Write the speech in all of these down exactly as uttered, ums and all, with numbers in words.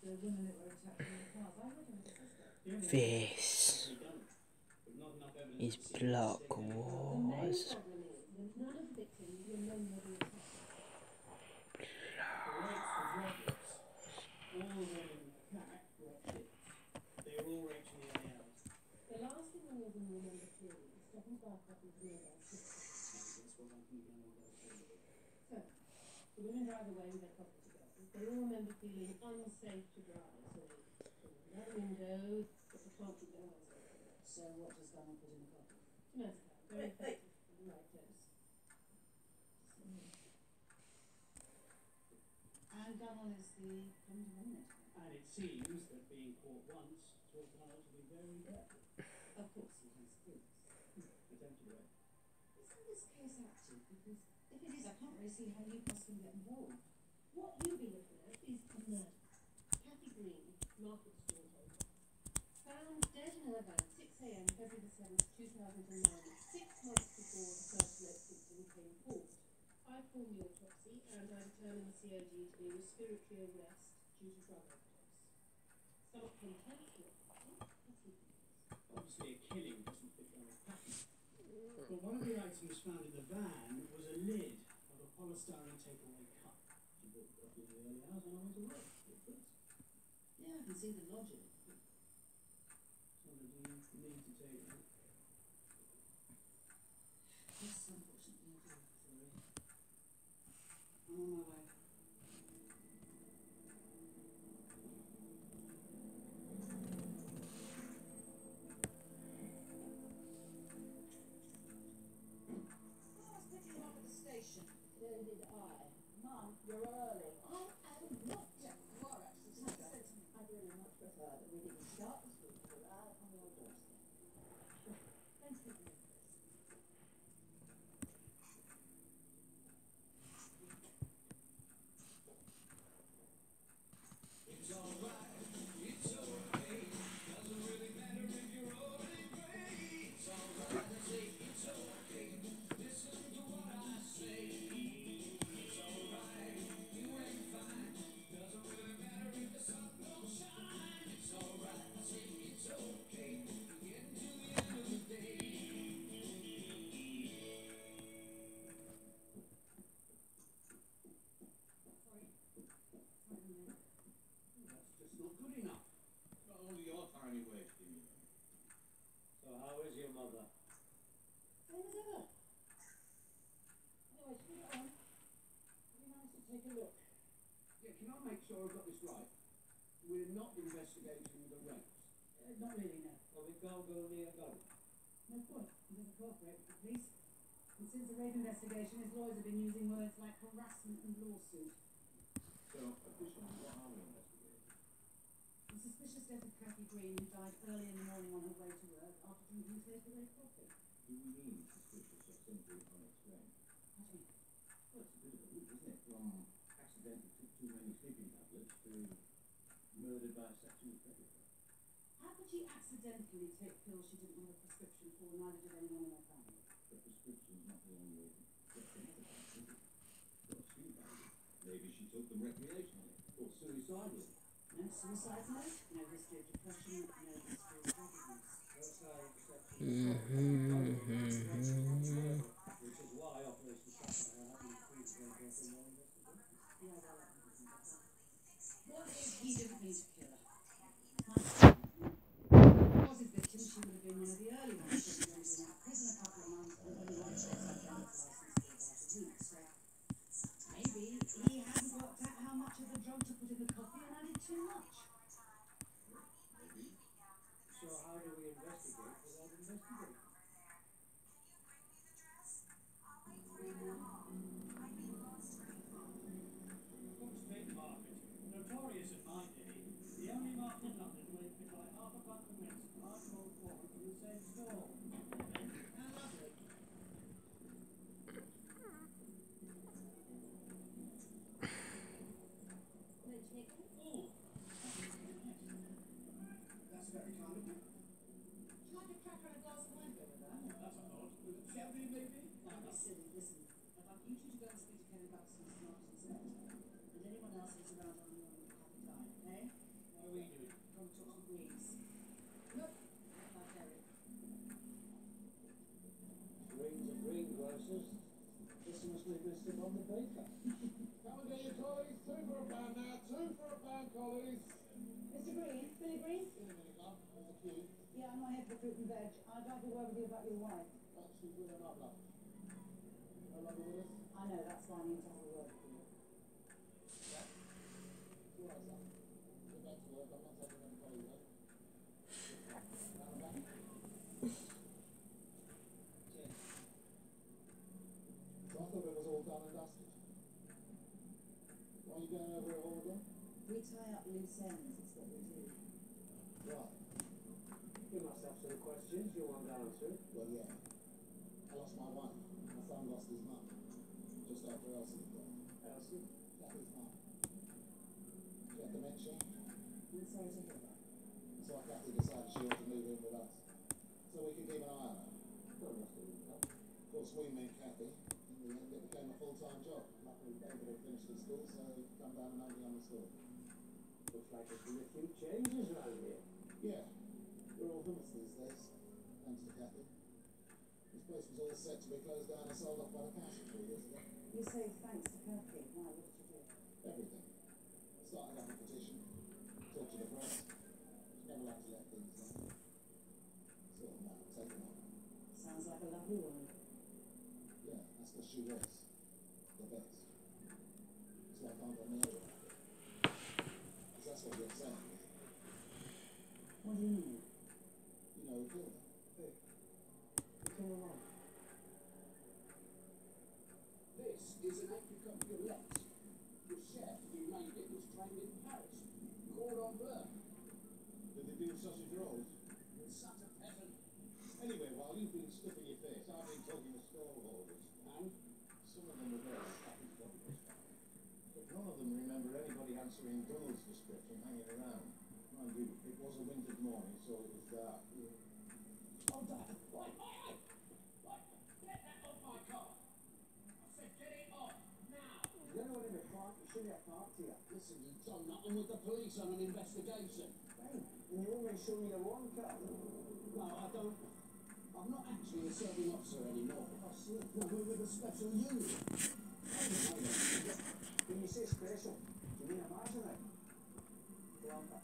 This is Block Wars. please. Mister Green, Billy Green? In a minute, love. There's a queue. Yeah, I'm not here for fruit and veg. I'd like a word with you about your wife. But she's with her love, love. Her love with us? I know, that's why I need to have a word with you. Yeah? It's all right, son. Get back to work. I'm not taking any holiday. Round and back. Ten. So I thought it was all done and dusted. Why are you going over it all again? We tie up loose ends, it's what we do. Right. You must have some questions you want answered. Well, yeah. I lost my wife. My son lost his mum. Just after Elsie had died. Elsie? Kathy's mum. She had dementia. I'm sorry to hear that. So Kathy decided she ought to move in with us. So we could keep an eye on her. That must have been tough. Of course, we meant Kathy. In the end, it became a full-time job. Luckily, David had finished his school, so he could come down and help me on the store. Looks like there's been a few changes around here. Yeah. We're all hummus these days, thanks to Kathy. This place was all set to be closed down and sold off by the council three years ago. You say thanks to Kathy. Why, what did you do? Everything. Started up a petition, talked to the press. She never liked to let things down. Sort of now, taken on. Sounds like a lovely woman. Yeah, that's because she was the best. So I can't go near her. Because that's what you're saying. What do you mean? You know who killed her? Hey, what's going on? This is an apricot galette. The chef who made it was trained in Paris. Cordon bleu. Did they do sausage rolls? Such a peasant. Anyway, while you've been stuffing your face, I've been talking to stallholders. And Some of them were very happy companies. But none of them remember anybody answering Donald's description hanging around. Mind you, it was a winter's morning, so it was dark. oh, Dad. Wait, wait, wait. Wait. Get that off my car. I said get it off now. There's anyone in the park? You shouldn't have parked here. Listen, you've done nothing with the police on an investigation. Hey, and you only show me a one car. No, I don't. I'm not actually a serving officer anymore. Oh, shit. No, we're with a special unit. Wait a minute. When you say special, do you mean a marginate? Go on, back.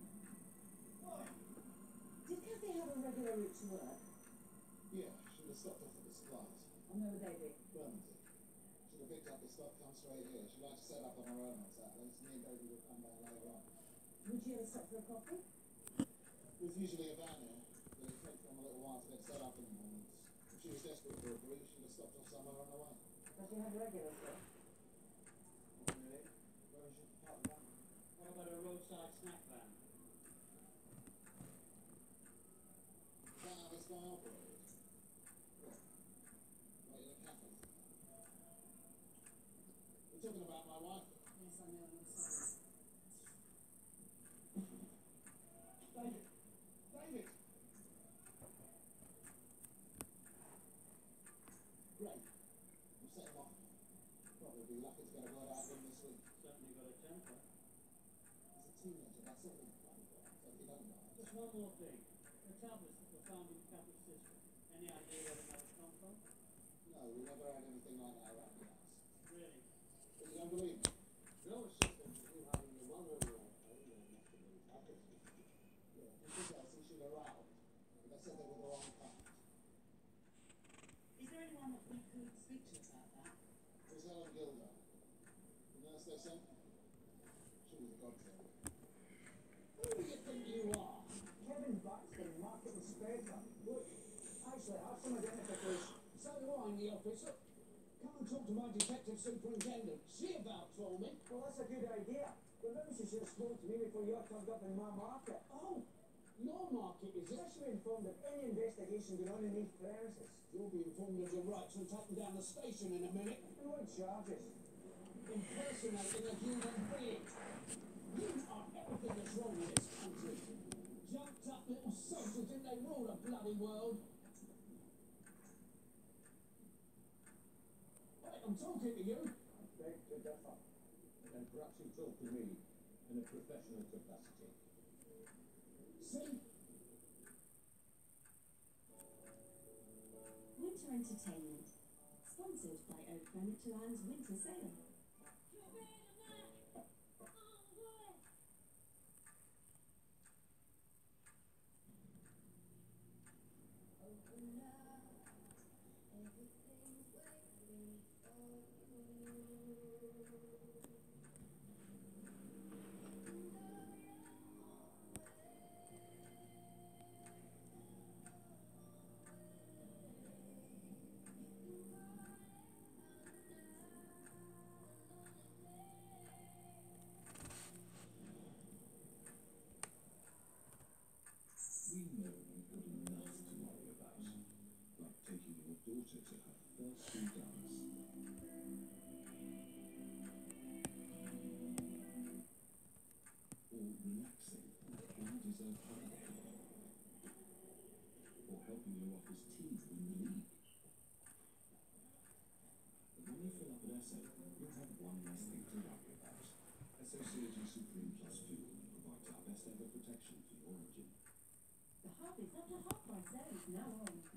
Did Kathy have a regular route to work? Yeah, should have stopped off at the supplies. And where would they be? Bermondsey. Should have picked up the stock, come straight here. She likes to set up on her own on Saturdays. Me and David will come down later on. Would you ever stop for a coffee? There's usually a van here, but it takes them a little while to get set up in the mornings. If she was desperate for a breeze, she'd have stopped off somewhere on the way. Does she have regulars though? Not really. Where should you park the van? What about a roadside snack van? Is that how this guy operates? What? Like in a cafe? You're talking about my wife? Yes, I know, I'm sorry. David! David! Great. You set him off. Probably be lucky to get a word out of him this week. Certainly got a temper. He's a teenager, that's all he's playing for. So if you don't mind. Just one more thing. The tablets that were found in Kathy's system. Any idea where they might have come from? No, we never had anything like that around the house. Really? But you don't believe me? No, it's just that you having your mother in law. Yeah, because Elsie should have rattled. But they said they were the wrong kind. Is there anyone that we could speak to about that? It was Helen Gilder. The nurse they sent? She was a godsend. Who do you think you are? Kevin Buxton, market inspector. Look, actually, I have some identification. So do I in the office. Look, come and talk to my detective superintendent. See about for me. Well, that's a good idea. But maybe she should have spoken to me before you turned up in my market. Oh, your market is it? I should be informed of any investigation going on in these premises. You'll be informed of your rights and taken down the station in a minute. And what charges? Impersonating a human being. You are everything that's wrong with this country. Jumped up little soldiers, didn't they rule the bloody world? Hey, I'm talking to you. I beg to differ. And perhaps you talk to me in a professional capacity. See? Winter Entertainment, sponsored by Oak Furnitureland's winter sale. deserved holiday. Or helping your office team win the league. But when you fill up at Esso, you'll have one less thing to worry about. Esso Synergy Supreme Plus Fuel provides our best ever protection for your engine. The hub is up to half price sales now on.